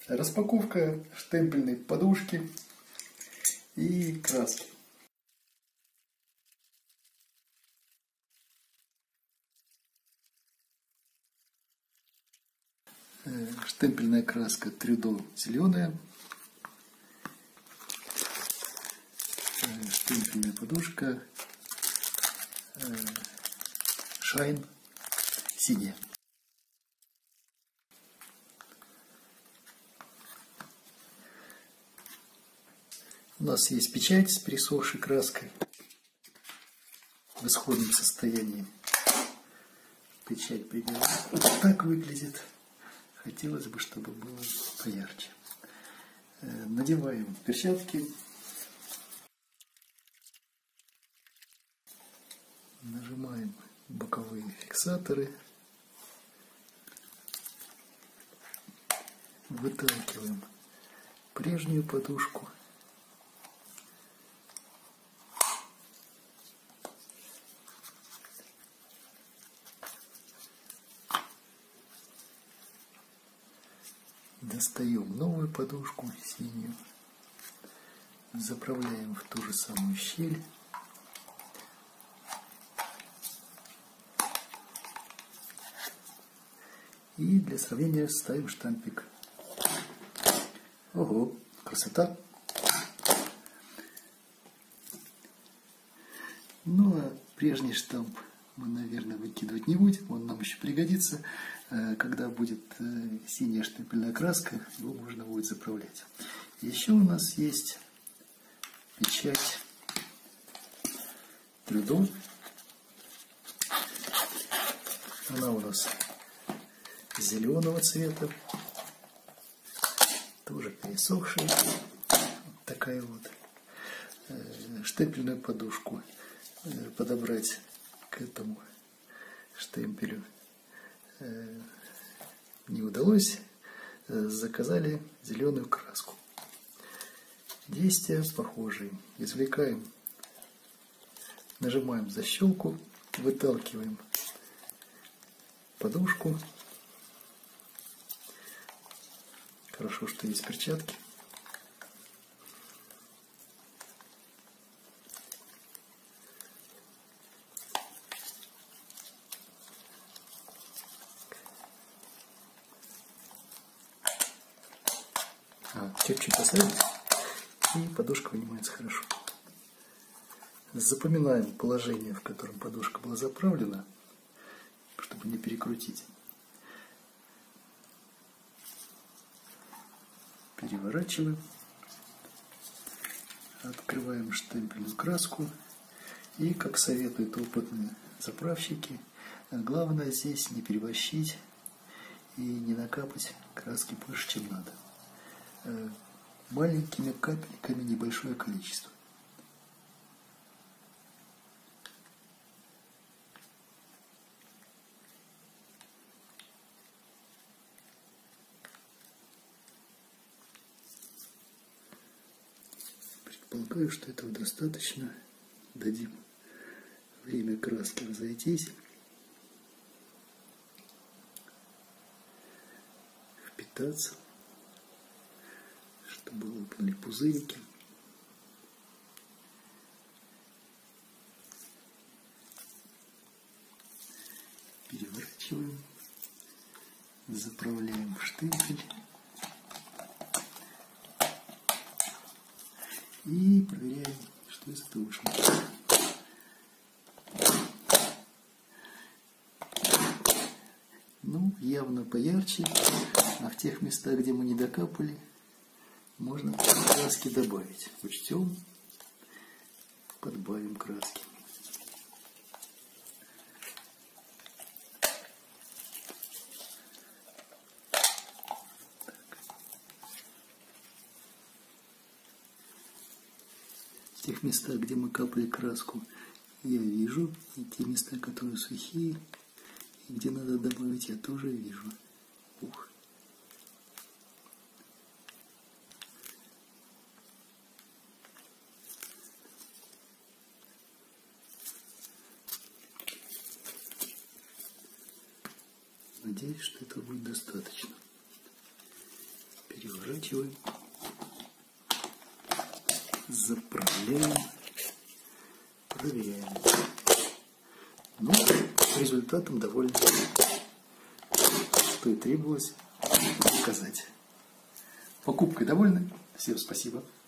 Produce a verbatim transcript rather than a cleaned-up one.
Распаковка штемпельной подушки и краски. Штемпельная краска Трюдо зеленая. Штемпельная подушка Шайн синяя. У нас есть печать с пересохшей краской в исходном состоянии. Печать примерно вот так выглядит. Хотелось бы, чтобы было поярче. Надеваем перчатки. Нажимаем боковые фиксаторы. Выталкиваем прежнюю подушку. Достаем новую подушку синюю, заправляем в ту же самую щель. И для сравнения ставим штампик. Ого, красота! Ну а прежний штамп мы, наверное, выкидывать не будем, он нам еще пригодится. Когда будет синяя штемпельная краска, его можно будет заправлять. Еще у нас есть печать Трюдо. Она у нас зеленого цвета, тоже пересохшая. Вот такая вот. Штемпельную подушку подобрать к этому штемпелю не удалось, заказали зеленую краску. Действия похожие. Извлекаем, нажимаем защелку, выталкиваем подушку. Хорошо, что есть перчатки. Чуть-чуть оставить, и подушка вынимается хорошо. Запоминаем положение, в котором подушка была заправлена, чтобы не перекрутить. Переворачиваем. Открываем штемпельную краску. И, как советуют опытные заправщики, главное здесь не переборщить и не накапать краски больше, чем надо. Маленькими капельками небольшое количество. Предполагаю, что этого достаточно. Дадим время краски разойтись, впитаться, чтобы выпали пузырики. Переворачиваем, заправляем в штемпель и проверяем, что из этого вышло. Ну, явно поярче, а в тех местах, где мы не докапали, можно краски добавить. Учтем, подбавим краски. В тех местах, где мы капали краску, я вижу, и те места, которые сухие, и где надо добавить, я тоже вижу. Ух. Надеюсь, что это будет достаточно. Переворачиваем. Сворачиваем. Заправляем. Проверяем. Ну, результатом довольны. Что и требовалось показать. Покупкой довольны? Всем спасибо.